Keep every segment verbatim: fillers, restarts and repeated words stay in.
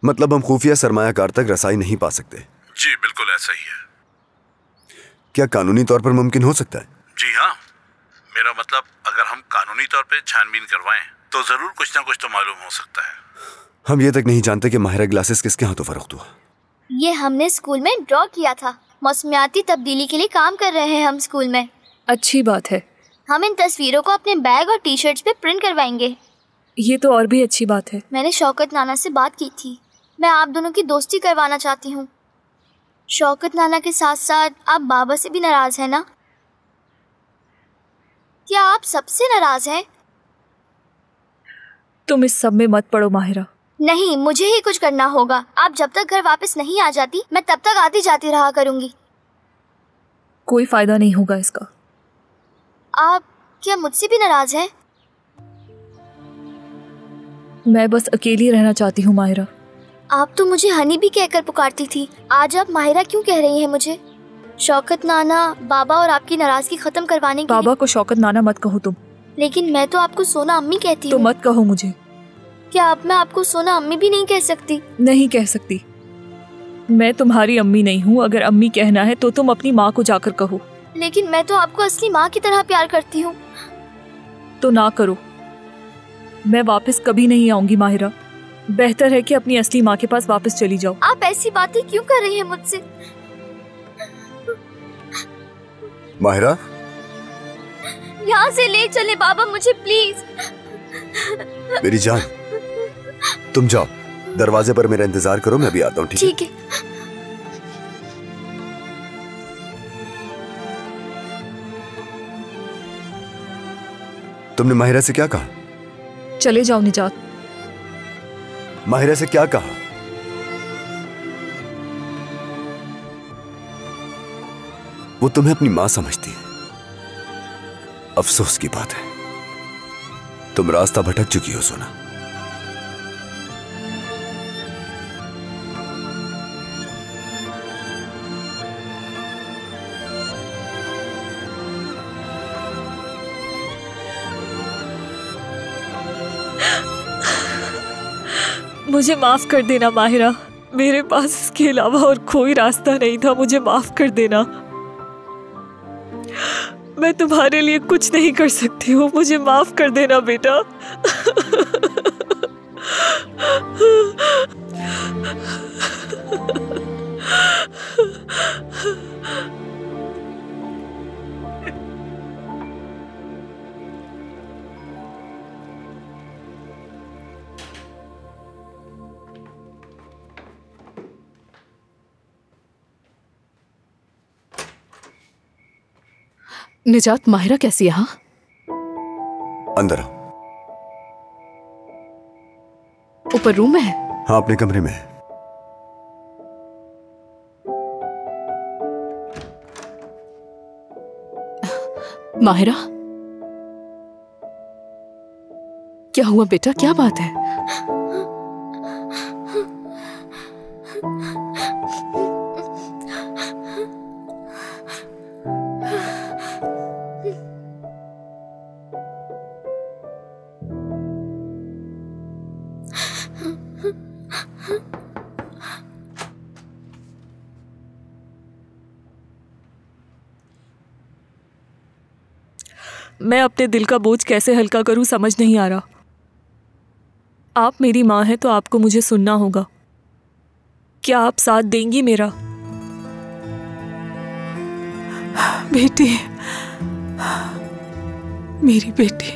मतलब हम खुफिया सरमायाकार तक रसाई नहीं पा सकते? जी बिल्कुल ऐसा ही है। क्या कानूनी तौर पर मुमकिन हो सकता है? जी हाँ, मेरा मतलब अगर हम कानूनी तौर पे छानबीन करवाएं तो जरूर कुछ ना कुछ तो मालूम हो सकता है। हम ये तक नहीं जानते कि माहिरा ग्लासेस किसके हाथों फरोख्त हुआ। ये हमने स्कूल में ड्रॉ किया था। मौसमियाती तब्दीली के लिए काम कर रहे हैं हम स्कूल में। अच्छी बात है। हम इन तस्वीरों को अपने बैग और टी शर्ट्स पे प्रिंट करवाएंगे। ये तो और भी अच्छी बात है। मैंने शौकत नाना से बात की थी। मैं आप दोनों की दोस्ती करवाना चाहती हूँ। शौकत नाना के साथ साथ आप बाबा से भी नाराज हैं ना? क्या आप सबसे नाराज हैं? तुम इस सब में मत पड़ो माहिरा। नहीं, मुझे ही कुछ करना होगा। आप जब तक घर वापस नहीं आ जाती मैं तब तक आती जाती रहा करूंगी। कोई फायदा नहीं होगा इसका। आप क्या मुझसे भी नाराज हैं? मैं बस अकेली रहना चाहती हूँ माहिरा। आप तो मुझे हनी भी कहकर पुकारती थी। आज आप माहिरा क्यों कह रही हैं मुझे? शौकत नाना, बाबा और आपकी नाराजगी खत्म करवाने के बाबा को शौकत नाना मत कहो तुम। लेकिन मैं तो आपको सोना अम्मी कहती हूँ। तो मत कहो मुझे। क्या अब मैं आपको सोना अम्मी भी नहीं कह सकती? नहीं कह सकती। मैं तुम्हारी अम्मी नहीं हूँ। अगर अम्मी कहना है तो तुम अपनी माँ को जाकर कहो। लेकिन मैं तो आपको असली माँ की तरह प्यार करती हूँ। तो ना करो। मैं वापस कभी नहीं आऊंगी माहिरा। बेहतर है कि अपनी असली माँ के पास वापस चली जाओ। आप ऐसी बातें क्यों कर रही हैं मुझसे? माहिरा, यहाँ से ले चले बाबा मुझे प्लीज। मेरी जान, तुम जाओ, दरवाजे पर मेरा इंतजार करो, मैं भी आता हूँ। ठीक है? तुमने माहिरा से क्या कहा? चले जाओ निजात। माहिरा से क्या कहा? वो तुम्हें अपनी मां समझती है। अफसोस की बात है, तुम रास्ता भटक चुकी हो सोना। मुझे माफ कर देना माहिरा। मेरे पास इसके अलावा और कोई रास्ता नहीं था। मुझे माफ कर देना। मैं तुम्हारे लिए कुछ नहीं कर सकती हूँ। मुझे माफ कर देना बेटा। निजात, माहिरा कैसी है? हाँ, अंदर आओ। ऊपर रूम में है? हाँ, अपने कमरे में है। माहिरा, क्या हुआ बेटा? क्या बात है? मैं अपने दिल का बोझ कैसे हल्का करूं समझ नहीं आ रहा। आप मेरी माँ हैं तो आपको मुझे सुनना होगा। क्या आप साथ देंगी मेरा? बेटी, मेरी बेटी।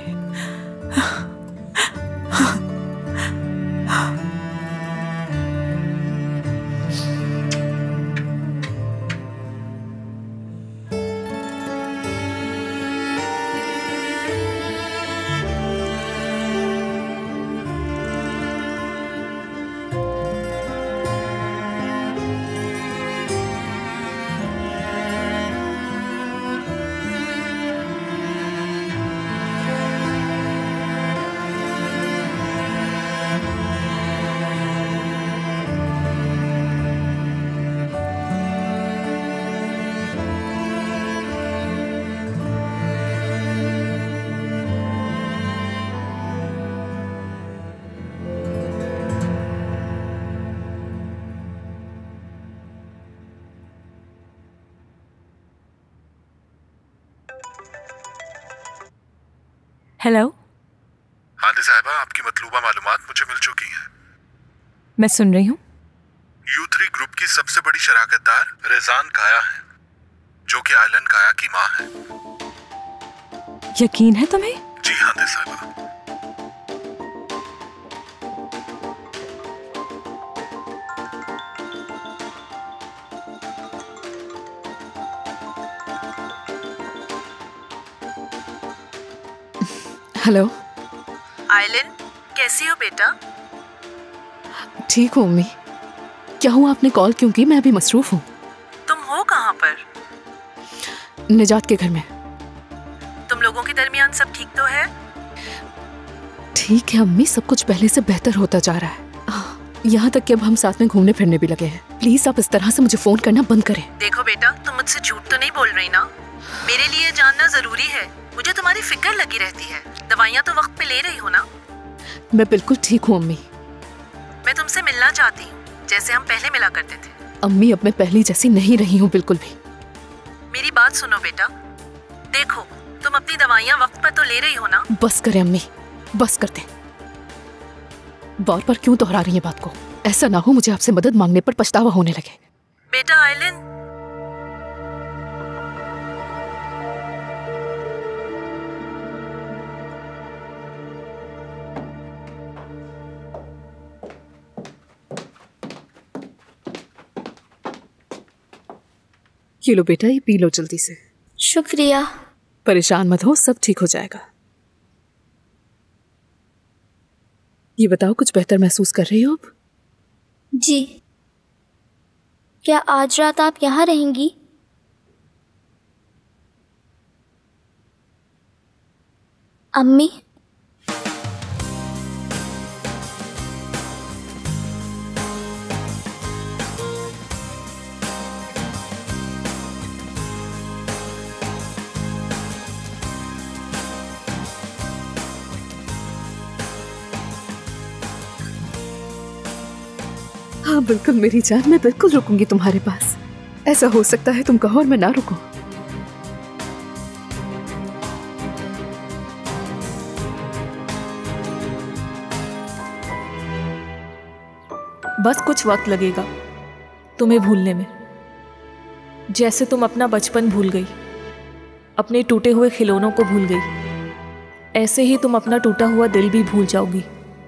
हेलो। हादी साहिबा, आपकी मतलूबा मालूमात मुझे मिल चुकी हैं। मैं सुन रही हूँ। यू थ्री ग्रुप की सबसे बड़ी शराकतदार रेजान काया है, जो कि आयलन काया की माँ है। यकीन है तुम्हें? जी हादी साहिबा। हेलो आयलन, कैसी हो बेटा? ठीक हूँ अम्मी। क्या हुआ, आपने कॉल क्यों की? मैं अभी मसरूफ हूँ। तुम हो कहाँ पर? निजात के घर में। तुम लोगों के दरमियान सब ठीक तो है? ठीक है अम्मी, सब कुछ पहले से बेहतर होता जा रहा है। यहाँ तक कि अब हम साथ में घूमने फिरने भी लगे हैं। प्लीज आप इस तरह से मुझे फोन करना बंद करें। देखो बेटा, तुम मुझसे झूठ तो नहीं बोल रही ना? मेरे लिए जानना जरूरी है। मुझे तुम्हारी फिक्र लगी रहती है। दवाइयाँ तो वक्त पे ले रही हो ना? मैं बिल्कुल ठीक हूँ अम्मी। मैं तुमसे मिलना चाहती हूँ, जैसे हम पहले मिला करते थे। अम्मी, अब मैं पहली जैसी नहीं रही हूँ बिल्कुल भी। मेरी बात सुनो बेटा। देखो, तुम अपनी दवाइयाँ वक्त पर तो ले रही हो ना? बस करें अम्मी, बस कर दें। बार बार क्यों दोहरा रही है बात को? ऐसा ना हो मुझे आपसे मदद मांगने पर पछतावा होने लगे। बेटा आयलन, ये लो बेटा, ये पी लो जल्दी से। शुक्रिया। परेशान मत हो, सब ठीक हो जाएगा। ये बताओ, कुछ बेहतर महसूस कर रही हो अब? जी। क्या आज रात आप यहाँ रहेंगी? अम्मी? हाँ बिल्कुल मेरी जान, मैं बिल्कुल रुकूंगी तुम्हारे पास। ऐसा हो सकता है तुम कहो और मैं ना रुकूं। बस कुछ वक्त लगेगा तुम्हें भूलने में, जैसे तुम अपना बचपन भूल गई, अपने टूटे हुए खिलौनों को भूल गई, ऐसे ही तुम अपना टूटा हुआ दिल भी भूल जाओगी।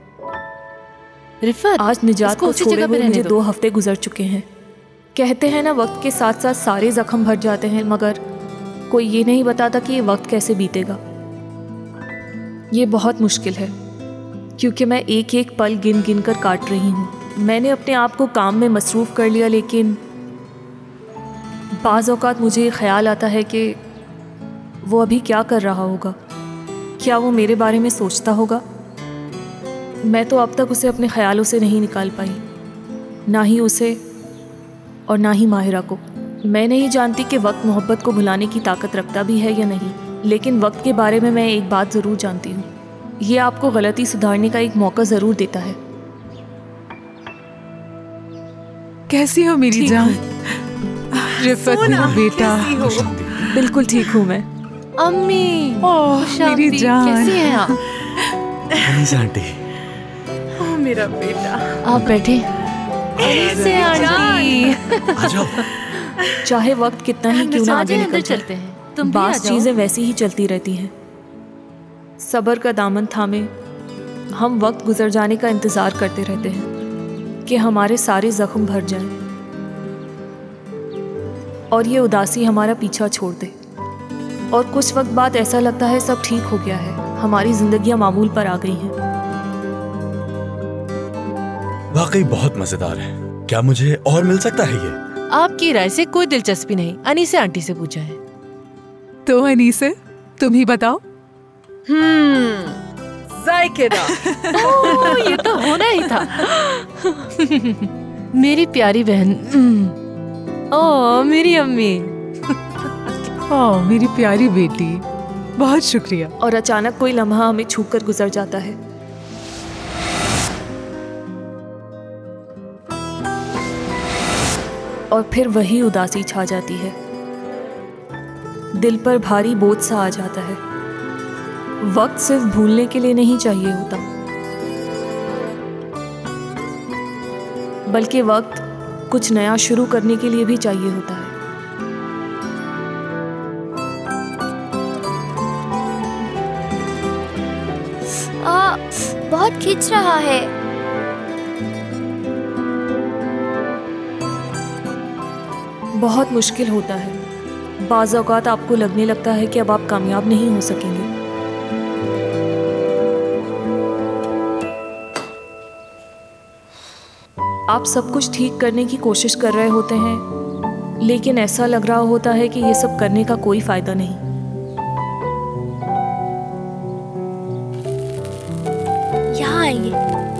रिफत, आज निजात को छोड़े हुए मुझे दो हफ्ते गुजर चुके हैं। कहते हैं ना, वक्त के साथ साथ सारे जख्म भर जाते हैं, मगर कोई ये नहीं बताता कि ये वक्त कैसे बीतेगा। ये बहुत मुश्किल है, क्योंकि मैं एक एक पल गिन गिन कर काट रही हूँ। मैंने अपने आप को काम में मसरूफ़ कर लिया, लेकिन बाज़ औक़ात मुझे ये ख्याल आता है कि वो अभी क्या कर रहा होगा। क्या वो मेरे बारे में सोचता होगा? मैं तो अब तक उसे अपने ख्यालों से नहीं निकाल पाई, ना ही उसे और ना ही माहिरा को। मैं नहीं जानती कि वक्त मोहब्बत को भुलाने की ताकत रखता भी है या नहीं, लेकिन वक्त के बारे में मैं एक बात ज़रूर जानती हूँ, ये आपको गलती सुधारने का एक मौका ज़रूर देता है। कैसी हो मेरी जान? रिफत मेरा बेटा। बिल्कुल ठीक हूँ मैं। अम्मी, ओह मेरी जान, कैसी हैं आप? आंटी, ओह मेरा बेटा। आप बैठे। ऐसे आंटी, आ जाओ। चाहे वक्त कितना ही क्यों ना आगे निकल चलते हैं, तुम बास चीज़ें वैसी ही चलती रहती हैं। सब्र का दामन थामे हम वक्त गुजर जाने का इंतज़ार करते रहते हैं कि हमारे सारे जख्म भर जाएं और ये उदासी हमारा पीछा छोड़ दे। और कुछ वक्त बाद ऐसा लगता है सब ठीक हो गया है, हमारी जिंदगियां मामूल पर आ गई हैं। वाकई बहुत मजेदार है। क्या मुझे और मिल सकता है ये? आपकी राय से कोई दिलचस्पी नहीं, अनीसे आंटी से पूछा है। तो अनीसे, तुम ही बताओ। हम्म, जायकेदार। ओह, ये तो होना ही था। मेरी प्यारी बहन। ओह मेरी अम्मी। ओह मेरी प्यारी बेटी, बहुत शुक्रिया। और अचानक कोई लम्हा हमें छू कर गुजर जाता है। और फिर वही उदासी छा जाती है, दिल पर भारी बोझ सा आ जाता है। वक्त सिर्फ भूलने के लिए नहीं चाहिए होता, बल्कि वक्त कुछ नया शुरू करने के लिए भी चाहिए होता है। आ, बहुत खिंच रहा है। बहुत मुश्किल होता है। बाज़ औक़ात आपको लगने लगता है कि अब आप कामयाब नहीं हो सकेंगे। आप सब कुछ ठीक करने की कोशिश कर रहे होते हैं, लेकिन ऐसा लग रहा होता है कि ये सब करने का कोई फायदा नहीं। यहाँ आइए।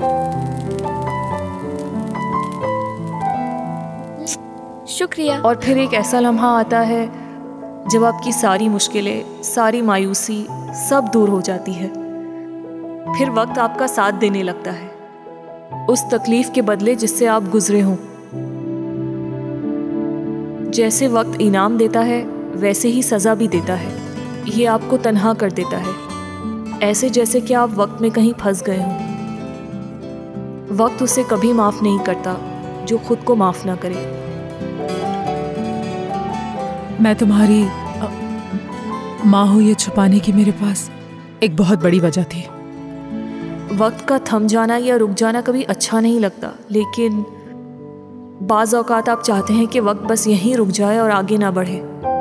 शुक्रिया। और फिर एक ऐसा लम्हा आता है जब आपकी सारी मुश्किलें, सारी मायूसी सब दूर हो जाती है। फिर वक्त आपका साथ देने लगता है उस तकलीफ के बदले जिससे आप गुजरे हों। जैसे वक्त इनाम देता है वैसे ही सज़ा भी देता है। ये आपको तन्हा कर देता है, ऐसे जैसे कि आप वक्त में कहीं फंस गए हों। वक्त उसे कभी माफ़ नहीं करता जो खुद को माफ़ ना करे। मैं तुम्हारी माँ हूँ, ये छुपाने की मेरे पास एक बहुत बड़ी वजह थी। वक्त का थम जाना या रुक जाना कभी अच्छा नहीं लगता, लेकिन बाज़ औक़ात आप चाहते हैं कि वक्त बस यहीं रुक जाए और आगे ना बढ़े।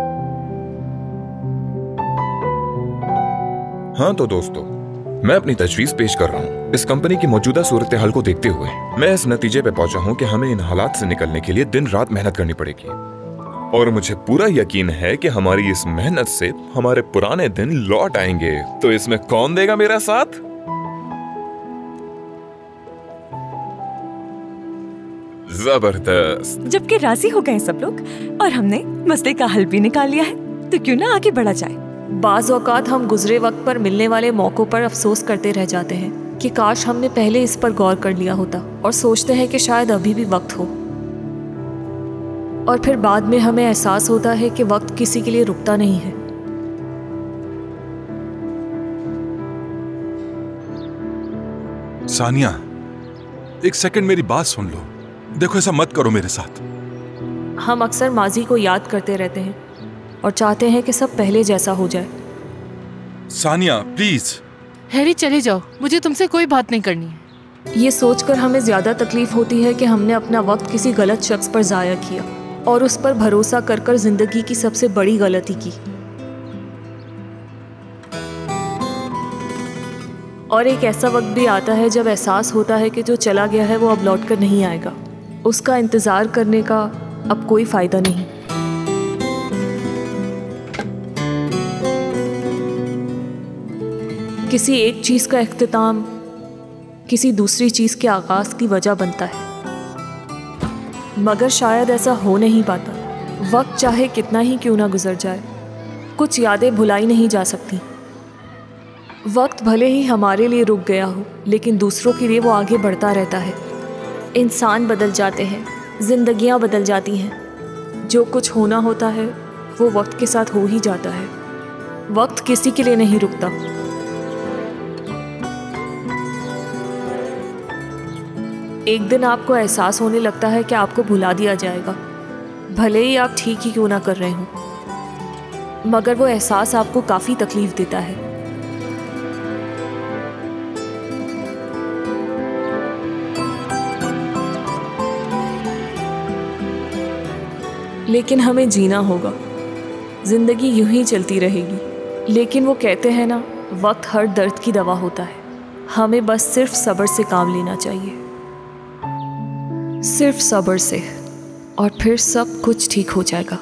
हाँ तो दोस्तों, मैं अपनी तजवीज़ पेश कर रहा हूँ। इस कंपनी की मौजूदा सूरत हाल को देखते हुए मैं इस नतीजे पे पहुंचा हूँ कि हमें इन हालात से निकलने के लिए दिन रात मेहनत करनी पड़ेगी, और मुझे पूरा यकीन है कि हमारी इस मेहनत से हमारे पुराने दिन लौट आएंगे। तो इसमें कौन देगा मेरा साथ? जबरदस्त। जबकि राजी हो गए सब लोग और हमने मसले का हल भी निकाल लिया है, तो क्यों ना आगे बढ़ा जाए। बाज़ औक़ात हम गुजरे वक्त पर मिलने वाले मौक़ों पर अफसोस करते रह जाते हैं कि काश हमने पहले इस पर गौर कर लिया होता, और सोचते हैं कि शायद अभी भी वक्त हो। और फिर बाद में हमें एहसास होता है कि वक्त किसी के लिए रुकता नहीं है। सानिया, एक सेकंड मेरी बात सुन लो। देखो, ऐसा मत करो मेरे साथ। हम अक्सर माजी को याद करते रहते हैं और चाहते हैं कि सब पहले जैसा हो जाए। सानिया प्लीज। हैरी चले जाओ, मुझे तुमसे कोई बात नहीं करनी है। ये सोचकर हमें ज्यादा तकलीफ होती है कि हमने अपना वक्त किसी गलत शख्स पर जाया किया और उस पर भरोसा कर कर जिंदगी की सबसे बड़ी गलती की। और एक ऐसा वक्त भी आता है जब एहसास होता है कि जो चला गया है वो अब लौट कर नहीं आएगा। उसका इंतज़ार करने का अब कोई फ़ायदा नहीं। किसी एक चीज़ का इख्तिताम किसी दूसरी चीज़ के आगाज़ की वजह बनता है, मगर शायद ऐसा हो नहीं पाता। वक्त चाहे कितना ही क्यों ना गुजर जाए, कुछ यादें भुलाई नहीं जा सकती। वक्त भले ही हमारे लिए रुक गया हो, लेकिन दूसरों के लिए वो आगे बढ़ता रहता है। इंसान बदल जाते हैं, जिंदगियां बदल जाती हैं। जो कुछ होना होता है वो वक्त के साथ हो ही जाता है। वक्त किसी के लिए नहीं रुकता। एक दिन आपको एहसास होने लगता है कि आपको भुला दिया जाएगा, भले ही आप ठीक ही क्यों ना कर रहे हों, मगर वो एहसास आपको काफ़ी तकलीफ देता है। लेकिन हमें जीना होगा, जिंदगी यूं ही चलती रहेगी। लेकिन वो कहते हैं ना, वक्त हर दर्द की दवा होता है। हमें बस सिर्फ सब्र से काम लेना चाहिए, सिर्फ सब्र से, और फिर सब कुछ ठीक हो जाएगा।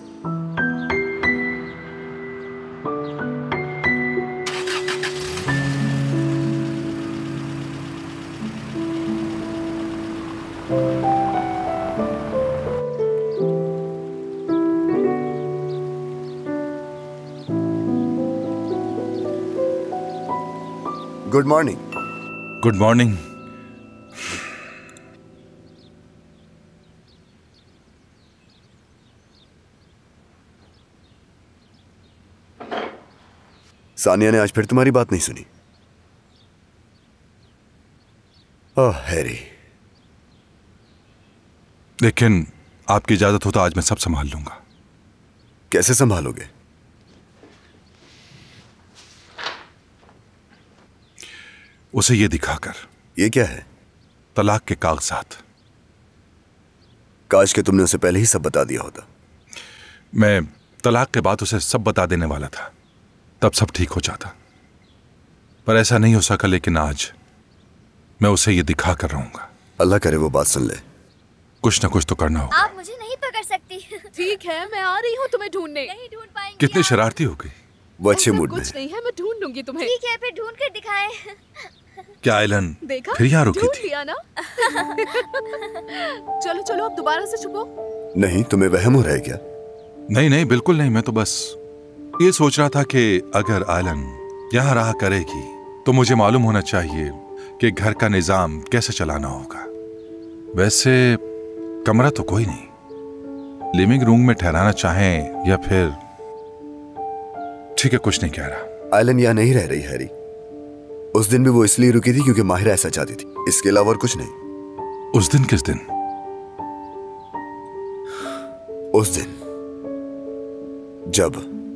Good morning. Good morning. Sania ने आज फिर तुम्हारी बात नहीं सुनी। Oh Harry. लेकिन आपकी इजाजत हो तो आज मैं सब संभाल लूंगा। कैसे संभालोगे? उसे ये दिखाकर। ये क्या है? तलाक के कागजात। काश के तुमने उसे पहले ही सब बता दिया होता। मैं तलाक के बाद उसे सब बता देने वाला था, तब सब ठीक हो जाता, पर ऐसा नहीं हो सका। लेकिन आज मैं उसे ये दिखा कर रहूंगा। अल्लाह करे वो बात सुन ले। कुछ ना कुछ तो करना होगा। आप मुझे नहीं पकड़ सकती। ठीक है, मैं आ रही हूँ तुम्हें ढूंढने। नहीं ढूंढ पाएंगी। कितनी शरारती हो गई। वो अच्छे मूड में। कुछ नहीं है, मैं ढूंढ लूंगी तुम्हें। ठीक है, फिर ढूंढ कर दिखाएं। क्या आयलन देखा? फिर यहाँ रुकी ढूंढ थी? लिया ना? चलो चलो अब दोबारा से छुपो। नहीं, तुम्हें वहम हो रहा है क्या? नहीं नहीं, बिल्कुल नहीं। मैं तो बस ये सोच रहा था कि अगर आयलन यहाँ रहा करेगी तो मुझे मालूम होना चाहिए कि घर का निजाम कैसे चलाना होगा। वैसे कमरा तो कोई नहीं, लिविंग रूम में ठहराना चाहें या फिर। ठीक है, कुछ नहीं कह रहा। आयलन यहाँ नहीं रह रही हैरी। उस दिन भी वो इसलिए रुकी थी क्योंकि माहिरा ऐसा चाहती थी, इसके अलावा और कुछ नहीं। उस दिन किस दिन? उस दिन जब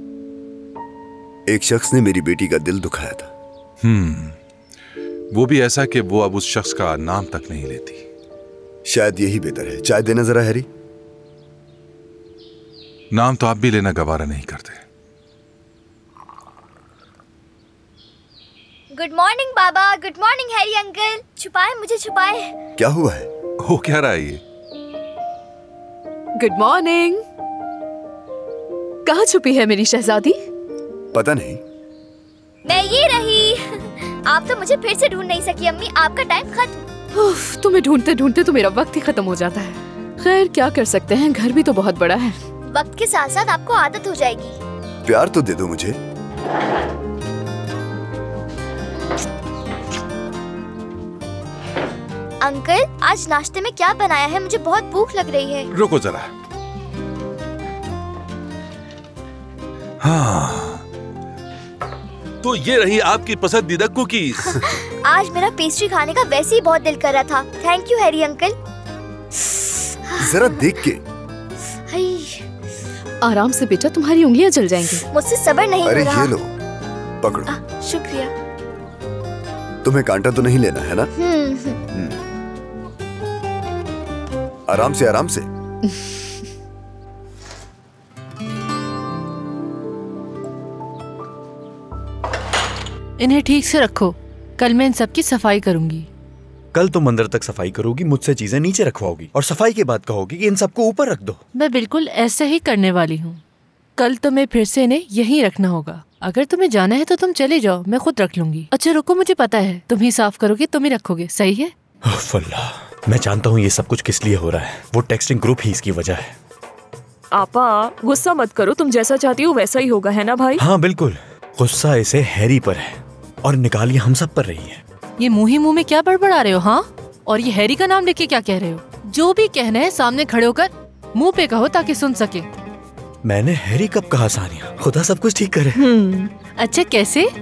एक शख्स ने मेरी बेटी का दिल दुखाया था। हम्म, वो भी ऐसा कि वो अब उस शख्स का नाम तक नहीं लेती। शायद यही बेहतर है। चाय देना जरा हैरी। नाम तो आप भी लेना गवारा नहीं करते। गुड मॉर्निंग बाबा। Good morning Harry uncle. छुपाए मुझे, छुपाए। क्या हुआ है? हो क्या रहा है ये? Good morning. कहाँ छुपी है मेरी शहजादी? पता नहीं। मैं ये रही। आप तो मुझे फिर से ढूंढ नहीं सकी अम्मी। आपका टाइम खत्म। उफ, तुम्हें ढूंढते ढूंढते तो मेरा वक्त ही खत्म हो जाता है। खैर क्या कर सकते हैं, घर भी तो बहुत बड़ा है। वक्त के साथ साथ आपको आदत हो जाएगी। प्यार तो दे दो मुझे। अंकल, आज नाश्ते में क्या बनाया है? मुझे बहुत भूख लग रही है। रुको जरा। हाँ, तो ये रही आपकी पसंदीदा कुकीज। आज मेरा पेस्ट्री खाने का वैसे ही बहुत दिल कर रहा था। Thank you Harry uncle. जरा देख के। आराम से बेटा, तुम्हारी उंगलियां जल जाएंगी। मुझसे सब्र नहीं हो अरे रहा। ये लो, पकड़ो। आ, शुक्रिया। तुम्हें कांटा तो नहीं लेना है ना? हम्म, हम्म। आराम से, आराम से। इन्हें ठीक से रखो, कल मैं इन सब की सफाई करूंगी। कल तुम अंदर तक सफाई करोगी, मुझसे चीजें नीचे रखवाओगी और सफाई के बाद कहोगी कि इन सबको ऊपर रख दो। मैं बिल्कुल ऐसे ही करने वाली हूँ। कल तुम्हें फिर से इन्हें यहीं रखना होगा। अगर तुम्हें जाना है तो तुम चले जाओ, मैं खुद रख लूंगी। अच्छा रुको, मुझे पता है तुम ही साफ करोगे, तुम ही रखोगे, सही है? अल्लाह, मैं जानता हूँ ये सब कुछ किस लिए हो रहा है। वो टेक्सटिंग ग्रुप ही इसकी वजह है। आपा गुस्सा मत करो, तुम जैसा चाहती हो वैसा ही होगा, है ना भाई? हाँ बिल्कुल, गुस्सा इसे हैरी पर है और निकालिए हम सब पर रही है। ये मुंह ही मुंह में क्या बड़बड़ा रहे हो? हाँ, और ये हैरी का नाम लेके क्या कह रहे हो? जो भी कहना है सामने खड़े होकर मुंह पे कहो ताकि सुन सके। मैंने हैरी कब कहा सानिया? खुदा सब कुछ ठीक करे। अच्छा कैसे? आ,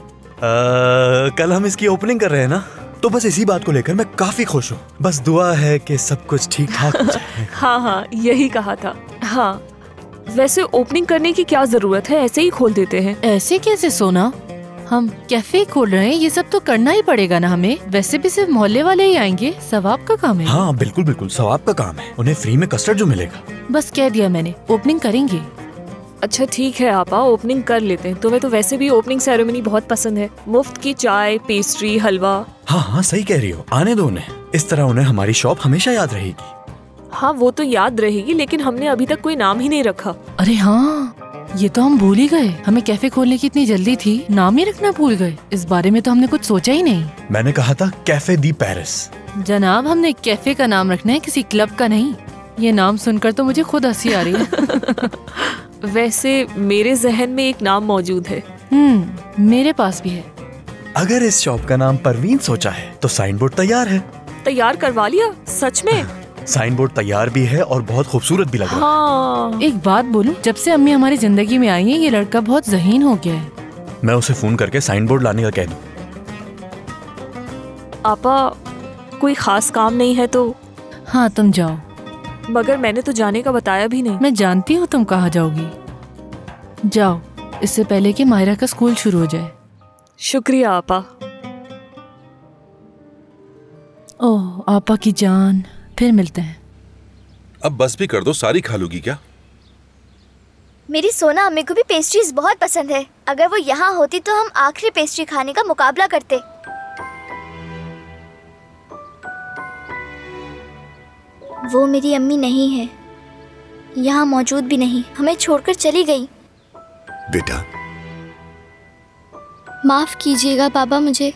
कल हम इसकी ओपनिंग कर रहे हैं ना, तो बस इसी बात को लेकर मैं काफी खुश हूँ। बस दुआ है कि सब कुछ ठीक ठाक हो जाए। हाँ हाँ, यही कहा था। हाँ, वैसे ओपनिंग करने की क्या जरूरत है, ऐसे ही खोल देते हैं। ऐसे कैसे सोना? हम कैफे खोल रहे हैं, ये सब तो करना ही पड़ेगा ना हमें। वैसे भी सिर्फ मोहल्ले वाले ही आएंगे, सवाब का काम है। हाँ बिल्कुल बिल्कुल, सवाब का काम है। उन्हें फ्री में कस्टर्ड जो मिलेगा। बस कह दिया मैंने, ओपनिंग करेंगे। अच्छा ठीक है आपा, ओपनिंग कर लेते हैं। तुम्हें तो वैसे भी ओपनिंग सेरेमनी बहुत पसंद है। मुफ्त की चाय, पेस्ट्री, हलवा। हाँ हाँ सही कह रही हो, आने दो उन्हें। इस तरह उन्हें हमारी शॉप हमेशा याद रहेगी। हाँ वो तो याद रहेगी, लेकिन हमने अभी तक कोई नाम ही नहीं रखा। अरे हाँ, ये तो हम भूल ही गए। हमें कैफे खोलने की इतनी जल्दी थी, नाम ही रखना भूल गए। इस बारे में तो हमने कुछ सोचा ही नहीं। मैंने कहा था कैफे दी पेरिस। जनाब, हमने कैफे का नाम रखना है, किसी क्लब का नहीं। ये नाम सुनकर तो मुझे खुद हंसी आ रही है। वैसे मेरे जहन में एक नाम मौजूद है। हम्म, मेरे पास भी है। अगर इस शॉप का नाम परवीन सोचा है तो साइन बोर्ड तैयार है। तैयार करवा लिया? सच में? साइन बोर्ड तैयार भी है और बहुत खूबसूरत भी लग रहा है। हाँ। एक बात बोलूं, जब से अम्मी हमारी जिंदगी में आई है, ये लड़का बहुत ज़हीन हो गया है। मैं उसे फोन करके साइन बोर्ड लाने का कह दूं। आपा कोई खास काम नहीं है तो? हाँ तुम जाओ। मगर मैंने तो जाने का बताया भी नहीं। मैं जानती हूँ तुम कहाँ जाओगी। जाओ, इससे पहले कि माहिरा का स्कूल शुरू हो जाए। शुक्रिया आपा। ओह आपा की जान, फिर मिलते हैं। अब बस भी कर दो, सारी खा लूगी क्या? मेरी सोना अम्मी को भी पेस्ट्रीज बहुत पसंद है। अगर वो यहाँ होती तो हम आखिरी पेस्ट्री खाने का मुकाबला करते। वो मेरी अम्मी नहीं है, यहाँ मौजूद भी नहीं, हमें छोड़कर चली गई। बेटा माफ कीजिएगा बाबा, मुझे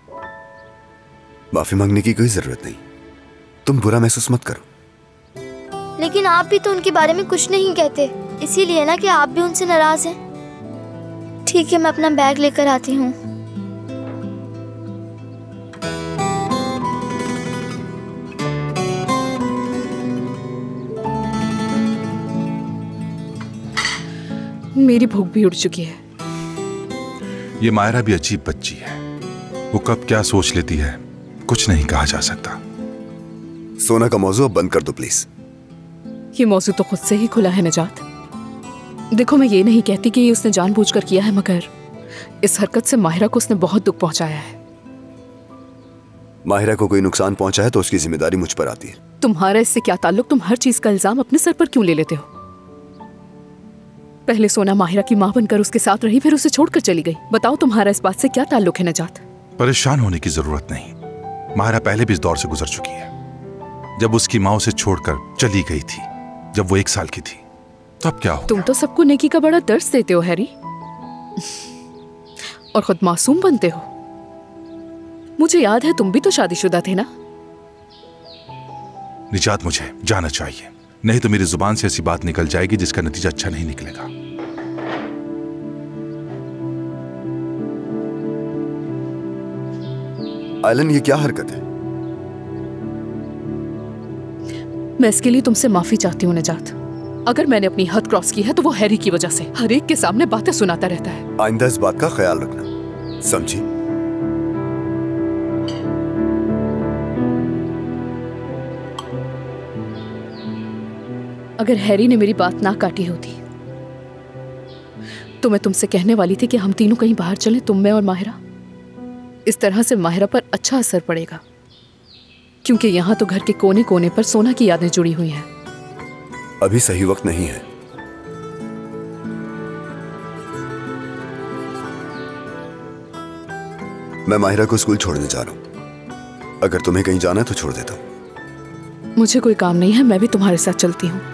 माफी मांगने की कोई जरूरत नहीं। तुम बुरा महसूस मत करो। लेकिन आप भी तो उनके बारे में कुछ नहीं कहते, इसीलिए ना कि आप भी उनसे नाराज हैं। ठीक है, मैं अपना बैग लेकर आती हूँ। मेरी भूख भी उड़ चुकी है। ये मायरा भी अजीब बच्ची है, वो कब क्या सोच लेती है कुछ नहीं कहा जा सकता। सोना का मौजू अब बंद कर दो प्लीज। ये मौजू तो खुद से ही खुला है निजात। देखो मैं ये नहीं कहती कि ये उसने जानबूझकर किया है, मगर इस हरकत से माहिरा को उसने बहुत दुख पहुंचाया है। माहिरा को कोई नुकसान पहुंचा है तो उसकी जिम्मेदारी मुझ पर आती है। तुम्हारा इससे क्या ताल्लुक? तुम हर चीज का इल्जाम अपने सर पर क्यों ले लेते हो? पहले सोना माहिरा की माँ बनकर उसके साथ रही, फिर उसे छोड़कर चली गई। बताओ तुम्हारा इस बात से क्या ताल्लुक है निजात? परेशान होने की जरूरत नहीं। माहिरा पहले भी इस दौर से गुजर चुकी है। जब उसकी माँ उसे छोड़कर चली गई थी जब वो एक साल की थी, तब क्या हो? तुम तो सबको नेकी का बड़ा दर्स देते हो हैरी, और खुद मासूम बनते हो। मुझे याद है तुम भी तो शादीशुदा थे ना? निजात मुझे जाना चाहिए, नहीं तो मेरी जुबान से ऐसी बात निकल जाएगी जिसका नतीजा अच्छा नहीं निकलेगा। आयलन, ये क्या हरकत है? मैं इसके लिए तुमसे माफी चाहती हूँ निजात। अगर मैंने अपनी हद क्रॉस की है तो वो हैरी की वजह से। हर एक के सामने बातें सुनाता रहता है। आइंदा इस बात का ख्याल रखना, समझी? अगर हैरी ने मेरी बात ना काटी होती तो मैं तुमसे कहने वाली थी कि हम तीनों कहीं बाहर चलें, तुम, मैं और माहिरा। इस तरह से माहिरा पर अच्छा असर पड़ेगा, क्योंकि यहाँ तो घर के कोने कोने पर सोना की यादें जुड़ी हुई हैं। अभी सही वक्त नहीं है। मैं माहिरा को स्कूल छोड़ने जा रहा हूं। अगर तुम्हें कहीं जाना है तो छोड़ देता हूं। मुझे कोई काम नहीं है, मैं भी तुम्हारे साथ चलती हूँ।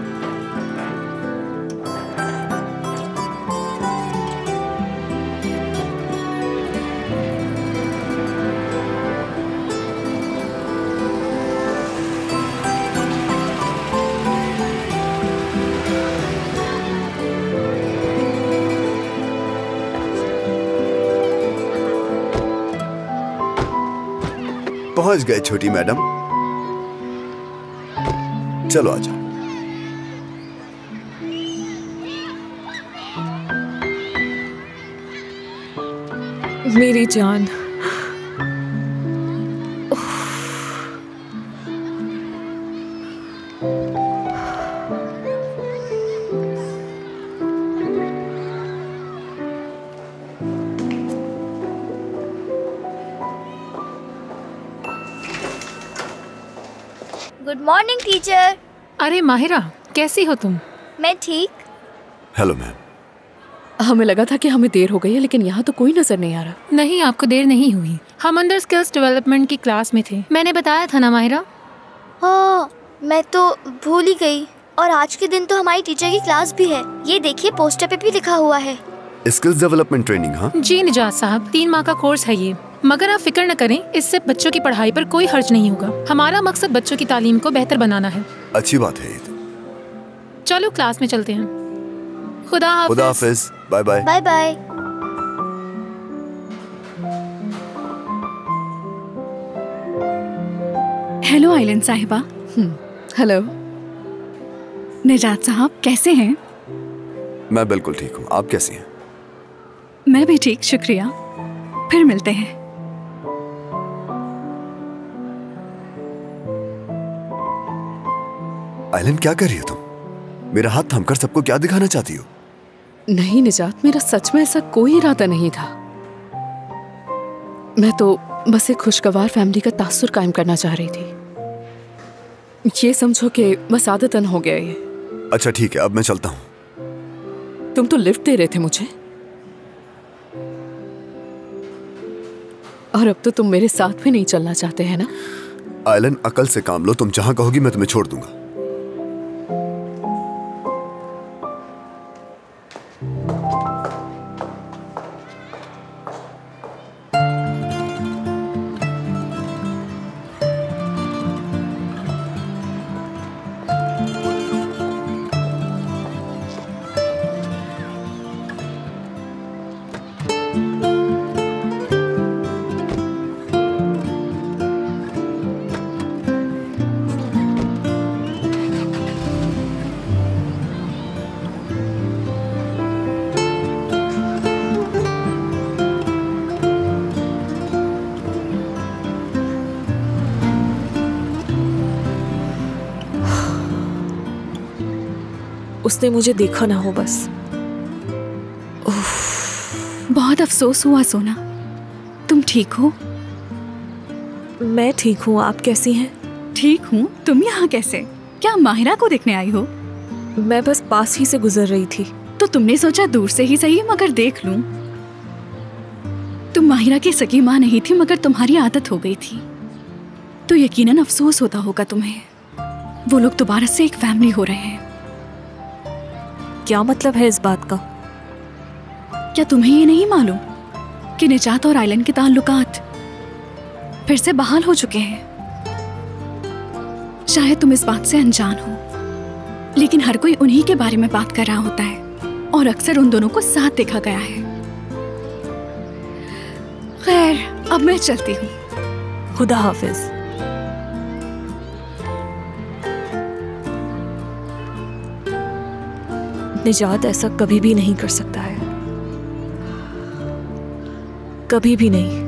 पहुंच गए छोटी मैडम, चलो आ जाओ। मेरी जान, गुड मॉर्निंग टीचर। अरे माहिरा, कैसी हो तुम? मैं ठीक। Hello ma'am. हमें लगा था कि हमें देर हो गई है, लेकिन यहाँ तो कोई नजर नहीं आ रहा। नहीं, आपको देर नहीं हुई। हम अंडर स्किल्स डेवलपमेंट की क्लास में थे, मैंने बताया था ना माहिरा। हाँ, मैं तो भूल ही गई। और आज के दिन तो हमारी टीचर की क्लास भी है। ये देखिए, पोस्टर पे भी लिखा हुआ है स्किल्स डेवलपमेंट ट्रेनिंग। हाँ जी निजात साहब, तीन माह का कोर्स है ये। मगर आप फिक्र न करें, इससे बच्चों की पढ़ाई पर कोई खर्च नहीं होगा। हमारा मकसद बच्चों की तालीम को बेहतर बनाना है। अच्छी बात है ये तो। चलो क्लास में चलते हैं। खुदा हाफिज। खुदा हाफिज। Bye bye. Bye bye. Hello आइलन साहिबा। हेलो निजात साहब, कैसे हैं? मैं बिल्कुल ठीक हूँ, आप कैसी हैं? मैं भी ठीक, शुक्रिया। फिर मिलते हैं। आइलन, क्या कर रही हो तुम? मेरा हाथ थमकर सबको क्या दिखाना चाहती हो? नहीं निजात, मेरा सच में ऐसा कोई इरादा नहीं था। मैं तो बस एक खुशगवार फैमिली का तासुर कायम करना चाह रही थी। ये समझो कि बस आदतन हो गया ये। अच्छा ठीक है, अब मैं चलता हूँ। तुम तो लिफ्ट दे रहे थे मुझे, और अब तो तुम मेरे साथ भी नहीं चलना चाहते हैं ना? आइलन, अकल से काम लो। तुम जहां कहोगी मैं तुम्हें छोड़ दूंगा। उसने मुझे देखा ना हो बस। बहुत अफसोस हुआ सोना। तुम ठीक हो? मैं ठीक हूँ, आप कैसी हैं? ठीक हूँ। तुम यहाँ कैसे? क्या माहिरा को देखने आई हो? मैं बस पास ही से गुजर रही थी। तो तुमने सोचा दूर से ही सही मगर देख लूं। तुम माहिरा की सगी माँ नहीं थी मगर तुम्हारी आदत हो गई थी, तो यकीनन अफसोस होता होगा तुम्हें। वो लोग दोबारा से एक फैमिली हो रहे हैं। क्या मतलब है इस बात का? क्या तुम्हें ये नहीं मालूम कि निजात और आइलन के ताल्लुकात फिर से बहाल हो चुके हैं? शायद तुम इस बात से अनजान हो, लेकिन हर कोई उन्हीं के बारे में बात कर रहा होता है और अक्सर उन दोनों को साथ देखा गया है। खैर, अब मैं चलती हूँ। खुदा हाफिज। निजात ऐसा कभी भी नहीं कर सकता है, कभी भी नहीं।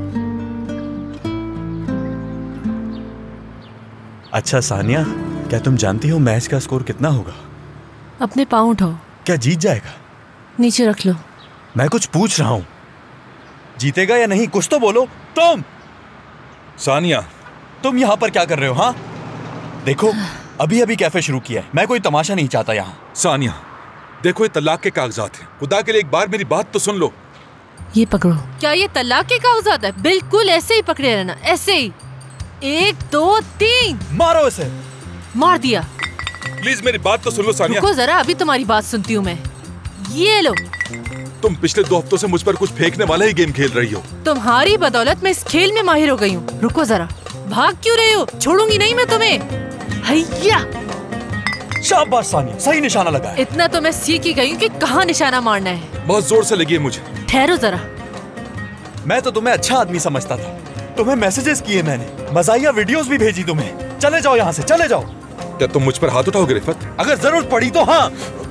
अच्छा सानिया, क्या तुम जानती हो मैच का स्कोर कितना होगा? अपने पाँव उठाओ। क्या जीत जाएगा? नीचे रख लो। मैं कुछ पूछ रहा हूँ, जीतेगा या नहीं? कुछ तो बोलो। तुम सानिया, तुम यहाँ पर क्या कर रहे हो? हाँ देखो, अभी अभी कैफे शुरू किया है, मैं कोई तमाशा नहीं चाहता यहाँ। सानिया देखो, ये तलाक के कागजात हैं। खुदा के लिए एक बार मेरी बात तो सुन लो। ये पकड़ो। क्या ये तलाक के कागजात है? बिल्कुल ऐसे ही पकड़े रहना, ऐसे ही। एक दो तीन। मारो इसे। मार दिया। प्लीज मेरी बात तो सुन लो सानिया। रुको जरा, अभी तुम्हारी बात सुनती हूँ मैं। ये लो। तुम पिछले दो हफ्तों से मुझ पर कुछ फेंकने वाला ही गेम खेल रही हो। तुम्हारी बदौलत मैं इस खेल में माहिर हो गई हूँ। रुको जरा, भाग क्यों रहे हो? छोड़ूंगी नहीं मैं तुम्हें। हैया। शाबाश सानिया, सही निशाना लगा है। इतना तो मैं सीख ही गई हूँ कि कहाँ निशाना मारना है। बहुत जोर से लगी है मुझे। ठहरो जरा। मैं तो तुम्हें अच्छा आदमी समझता था। तुम्हें मैसेजेस किए मैंने, मज़ाहिया वीडियोस भी भेजी तुम्हें। चले जाओ यहाँ से, चले जाओ। क्या तुम मुझ पर हाथ उठाओगे रिफत? अगर जरूरत पड़ी तो हाँ।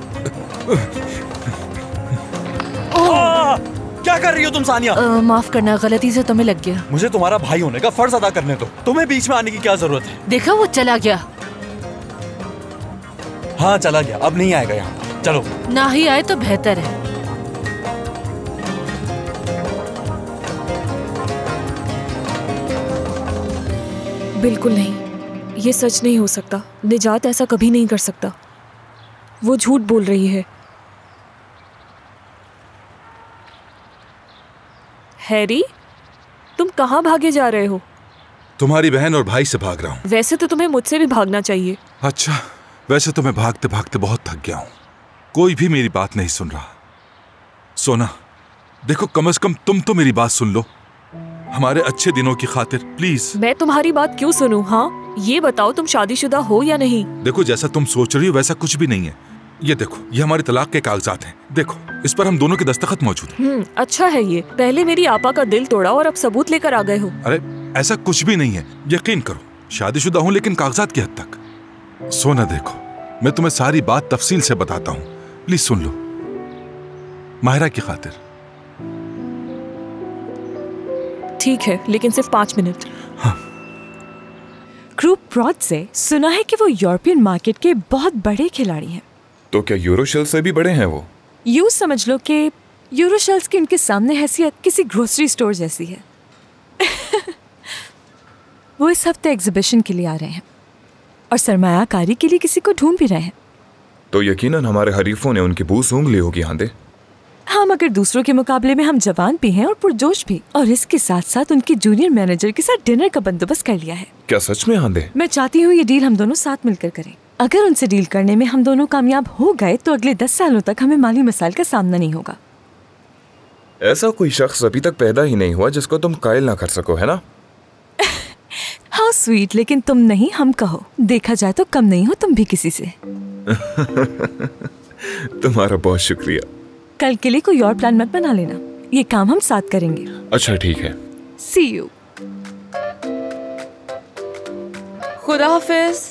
आ, क्या कर रही हो तुम सानिया? आ, माफ करना, गलती से तुम्हें लग गया। मुझे तुम्हारा भाई होने का फर्ज अदा करने दो। तुम्हें बीच में आने की क्या जरूरत है? देखा, वो चला गया। हाँ चला गया, अब नहीं आएगा यहाँ। चलो। ना ही आए तो बेहतर है। बिल्कुल नहीं, ये सच नहीं हो सकता। निजात ऐसा कभी नहीं कर सकता। वो झूठ बोल रही है। हैरी, तुम कहाँ भागे जा रहे हो? तुम्हारी बहन और भाई से भाग रहा हूँ। वैसे तो तुम्हें मुझसे भी भागना चाहिए। अच्छा, वैसे तो मैं भागते भागते बहुत थक गया हूँ। कोई भी मेरी बात नहीं सुन रहा। सोना देखो, कम से कम तुम तो मेरी बात सुन लो, हमारे अच्छे दिनों की खातिर प्लीज। मैं तुम्हारी बात क्यों सुनूं? हाँ ये बताओ, तुम शादीशुदा हो या नहीं? देखो, जैसा तुम सोच रही हो वैसा कुछ भी नहीं है। ये देखो, ये हमारे तलाक के कागजात हैं। देखो, इस पर हम दोनों के दस्तखत मौजूद हैं। हम्म, अच्छा है ये। पहले मेरी आपा का दिल तोड़ा और अब सबूत लेकर आ गए हो। अरे ऐसा कुछ भी नहीं है, यकीन करो। शादीशुदा हूँ लेकिन कागजात की हद तक। सोना देखो, मैं तुम्हें सारी बात तफसील से बताता हूँ, प्लीज सुन लो। माहिरा की खातिर ठीक है, लेकिन सिर्फ पाँच मिनट। क्रूप ब्रॉड से सुना है कि वो यूरोपियन मार्केट के बहुत बड़े खिलाड़ी हैं। तो क्या यूरोशेल से भी बड़े हैं वो? यूँ समझ लो कि यूरोशेल्स की उनके सामने हैसियत किसी ग्रोसरी स्टोर जैसी है। वो इस हफ्ते एग्जीबिशन के लिए आ रहे हैं और सरमायाकारी के लिए किसी को ढूंढ भी रहे हैं। तो यकीनन हमारे हरीफों ने उनकी बू सूंघ ली होगी हांदे। हाँ, मगर दूसरों के मुकाबले में हम जवान भी हैं और पुरजोश भी, और इसके साथ साथ उनकी जूनियर मैनेजर के साथ डिनर का बंदोबस्त कर लिया है। क्या सच में हांदे? मैं चाहती हूँ ये डील हम दोनों साथ मिलकर करें। अगर उनसे डील करने में हम दोनों कामयाब हो गए तो अगले दस सालों तक हमें माली मसाइल का सामना नहीं होगा। ऐसा कोई शख्स अभी तक पैदा ही नहीं हुआ जिसको तुम कायल ना कर सको, है ना? हाँ स्वीट, लेकिन तुम नहीं, हम कहो। देखा जाए तो कम नहीं हो तुम भी किसी से। तुम्हारा बहुत शुक्रिया। कल के लिए कोई और प्लान मत बना लेना, ये काम हम साथ करेंगे। अच्छा ठीक है। See you. खुदा हाफिज।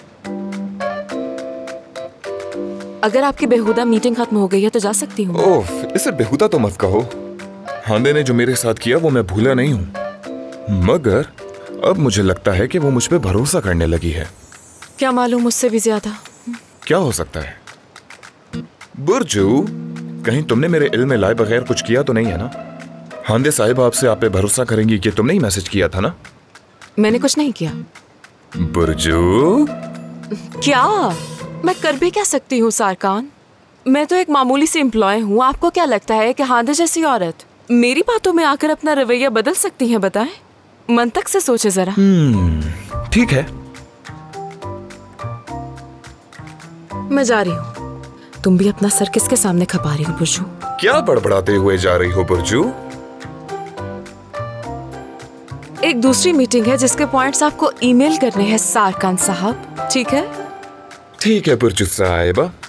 अगर आपकी बेहुदा मीटिंग खत्म हो गई है तो जा सकती हूँ। ओह, इसे बेहुदा तो मत कहो। हांदे ने जो मेरे साथ किया वो मैं भूला नहीं हूँ, मगर अब मुझे लगता है कि वो मुझ पे भरोसा करने लगी है। क्या मालूम, मुझसे भी ज्यादा। क्या हो सकता है? बुर्जू, कहीं तुमने मेरे इल्म में लाए बगैर कुछ किया तो नहीं है ना? हांदे साहिब आपसे आप पे भरोसा करेंगी कि तुमने ही मैसेज किया था ना? मैंने कुछ नहीं किया। बुर्जू, क्या मैं कर भी क्या सकती हूँ सारकान? मैं तो एक मामूली सी एम्प्लॉय हूँ। आपको क्या लगता है कि हांदे जैसी औरत मेरी बातों में आकर अपना रवैया बदल सकती है? बताएं, मंतक से सोचे जरा। हम्म, ठीक है। मैं जा रही हूँ। तुम भी अपना सर किसके सामने खपा रही हो बुर्जू? क्या बड़बड़ाते हुए जा रही हो बुर्जू? एक दूसरी मीटिंग है जिसके पॉइंट्स आपको ईमेल करने हैं सारकान साहब, ठीक है? ठीक है बुर्जू साहिबा।